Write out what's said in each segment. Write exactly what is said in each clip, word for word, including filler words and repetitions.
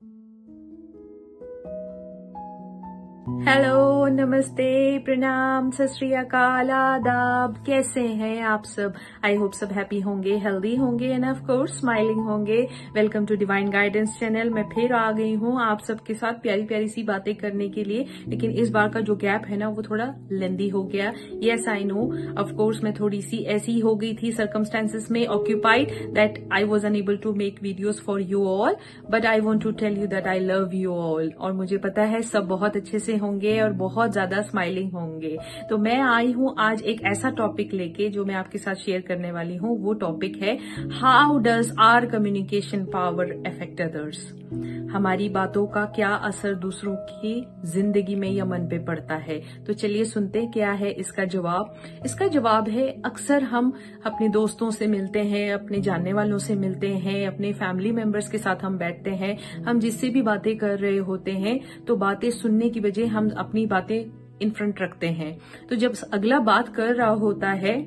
Hello, नमस्ते, प्रणाम, सत श्री अकाल, आदाब। कैसे हैं आप सब? आई होप सब हैप्पी होंगे, हेल्दी होंगे एंड ऑफ कोर्स स्माइलिंग होंगे। Welcome to divine guidance channel. मैं फिर आ गई हूँ आप सबके साथ प्यारी प्यारी सी बातें करने के लिए, लेकिन इस बार का जो गैप है ना वो थोड़ा लेंदी हो गया। Yes I know, of course मैं थोड़ी सी ऐसी हो गई थी सर्कमस्टेंसेस में occupied that I was unable to make videos for you all, but I want to tell you that I love you all. और मुझे पता है सब बहुत अच्छे से होंगे और बहुत ज्यादा स्माइलिंग होंगे। तो मैं आई हूं आज एक ऐसा टॉपिक लेके जो मैं आपके साथ शेयर करने वाली हूं। वो टॉपिक है how does our communication power affect others. हमारी बातों का क्या असर दूसरों की जिंदगी में या मन पे पड़ता है। तो चलिए सुनते हैं क्या है इसका जवाब। इसका जवाब है, अक्सर हम अपने दोस्तों से मिलते हैं, अपने जानने वालों से मिलते हैं, अपने फैमिली मेंबर्स के साथ हम बैठते हैं, हम जिससे भी बातें कर रहे होते हैं तो बातें सुनने की बजाय हम अपनी बातें इन फ्रंट रखते हैं। तो जब अगला बात कर रहा होता है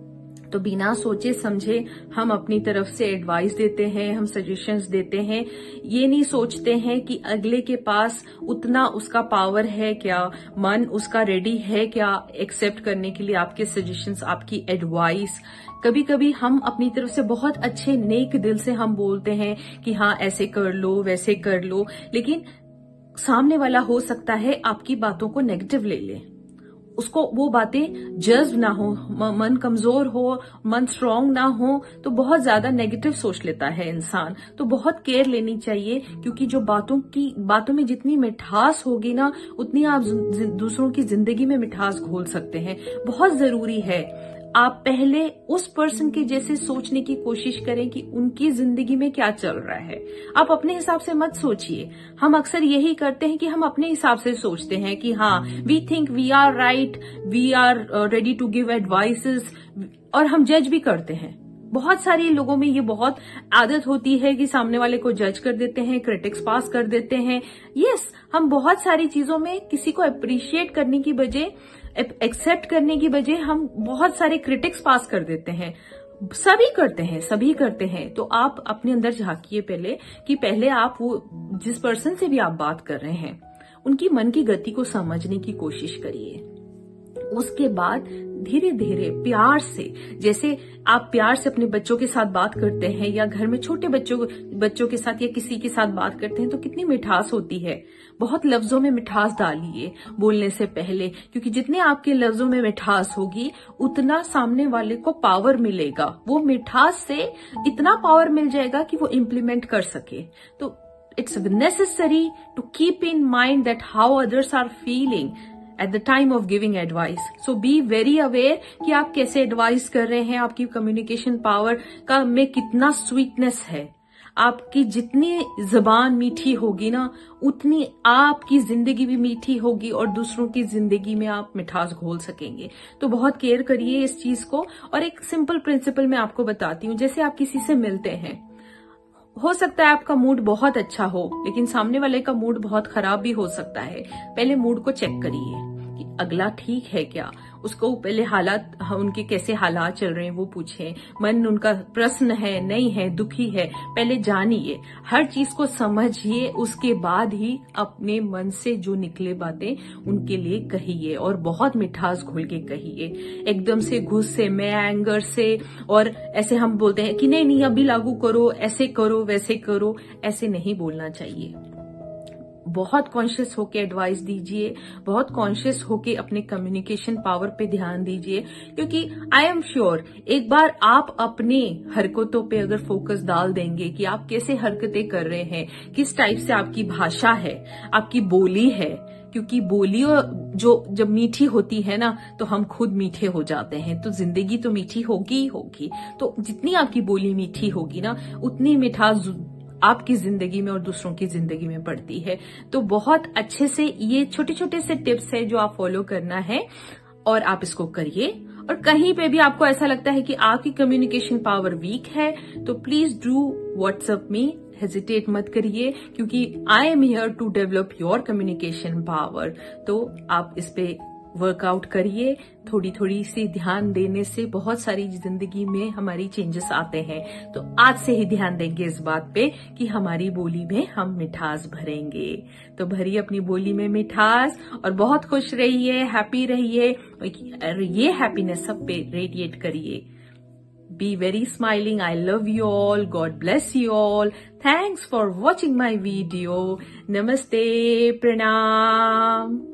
तो बिना सोचे समझे हम अपनी तरफ से एडवाइस देते हैं, हम सजेशंस देते हैं। ये नहीं सोचते हैं कि अगले के पास उतना उसका पावर है क्या, मन उसका रेडी है क्या एक्सेप्ट करने के लिए आपके सजेशंस, आपकी एडवाइस। कभी कभी हम अपनी तरफ से बहुत अच्छे नेक दिल से हम बोलते हैं कि हाँ ऐसे कर लो, वैसे कर लो, लेकिन सामने वाला हो सकता है आपकी बातों को नेगेटिव ले ले, उसको वो बातें जज्ब ना हो, मन कमजोर हो, मन स्ट्रांग ना हो, तो बहुत ज्यादा नेगेटिव सोच लेता है इंसान। तो बहुत केयर लेनी चाहिए, क्योंकि जो बातों की बातों में जितनी मिठास होगी ना उतनी आप दूसरों की जिंदगी में मिठास घोल सकते हैं। बहुत जरूरी है आप पहले उस पर्सन के जैसे सोचने की कोशिश करें कि उनकी जिंदगी में क्या चल रहा है। आप अपने हिसाब से मत सोचिए। हम अक्सर यही करते हैं कि हम अपने हिसाब से सोचते हैं कि हाँ we think we are right, we are ready to give advices, और हम जज भी करते हैं। बहुत सारे लोगों में ये बहुत आदत होती है कि सामने वाले को जज कर देते हैं, क्रिटिक्स पास कर देते हैं। यस, हम बहुत सारी चीजों में किसी को अप्रिशिएट करने की बजाय, एक्सेप्ट करने की बजाय हम बहुत सारे क्रिटिक्स पास कर देते हैं। सभी करते हैं, सभी करते हैं। तो आप अपने अंदर झांकिए पहले कि पहले आप वो जिस पर्सन से भी आप बात कर रहे हैं उनकी मन की गति को समझने की कोशिश करिए। उसके बाद धीरे धीरे प्यार से, जैसे आप प्यार से अपने बच्चों के साथ बात करते हैं या घर में छोटे बच्चों बच्चों के साथ या किसी के साथ बात करते हैं तो कितनी मिठास होती है। बहुत लफ्जों में मिठास डालिए बोलने से पहले, क्योंकि जितने आपके लफ्जों में मिठास होगी उतना सामने वाले को पावर मिलेगा। वो मिठास से इतना पावर मिल जाएगा कि वो इम्प्लीमेंट कर सके। तो it's necessary to keep in mind that how others are feeling at the time of giving advice. So be very aware कि आप कैसे एडवाइस कर रहे हैं, आपकी कम्युनिकेशन पावर का में कितना स्वीटनेस है। आपकी जितनी जबान मीठी होगी ना उतनी आपकी जिंदगी भी मीठी होगी और दूसरों की जिंदगी में आप मिठास घोल सकेंगे। तो बहुत केयर करिए इस चीज को। और एक सिंपल प्रिंसिपल मैं आपको बताती हूँ। जैसे आप किसी से मिलते हैं, हो सकता है आपका मूड बहुत अच्छा हो लेकिन सामने वाले का मूड बहुत खराब भी हो सकता है। पहले मूड को चेक करिए कि अगला ठीक है क्या, उसको पहले हालात, उनके कैसे हालात चल रहे हैं वो पूछें, मन उनका प्रसन्न है, नहीं है, दुखी है, पहले जानिए, हर चीज को समझिए। उसके बाद ही अपने मन से जो निकले बातें उनके लिए कहिए और बहुत मिठास घोल के कहिए। एकदम से गुस्से में, एंगर से, और ऐसे हम बोलते हैं कि नहीं नहीं अभी लागू करो, ऐसे करो, वैसे करो, ऐसे नहीं बोलना चाहिए। बहुत कॉन्शियस होके एडवाइस दीजिए, बहुत कॉन्शियस होके अपने कम्युनिकेशन पावर पे ध्यान दीजिए, क्योंकि आई एम श्योर एक बार आप अपने हरकतों पे अगर फोकस डाल देंगे कि आप कैसे हरकतें कर रहे हैं, किस टाइप से आपकी भाषा है, आपकी बोली है, क्योंकि बोली जो जब मीठी होती है ना तो हम खुद मीठे हो जाते हैं, तो जिंदगी तो मीठी होगी ही होगी। तो जितनी आपकी बोली मीठी होगी ना उतनी मिठास आपकी जिंदगी में और दूसरों की जिंदगी में पड़ती है। तो बहुत अच्छे से ये छोटे छोटे से टिप्स है जो आप फॉलो करना है और आप इसको करिए। और कहीं पे भी आपको ऐसा लगता है कि आपकी कम्युनिकेशन पावर वीक है तो please do WhatsApp me, hesitate मत करिए, क्योंकि I am here to develop your communication power. तो आप इस पे वर्कआउट करिए। थोड़ी थोड़ी सी ध्यान देने से बहुत सारी जिंदगी में हमारी चेंजेस आते हैं। तो आज से ही ध्यान देंगे इस बात पे कि हमारी बोली में हम मिठास भरेंगे। तो भरिए अपनी बोली में मिठास और बहुत खुश रहिए, हैप्पी रहिए और ये हैप्पीनेस सब पे रेडिएट करिए। Be very smiling. I love you all. God bless you all. Thanks for watching my video. Namaste. Pranam.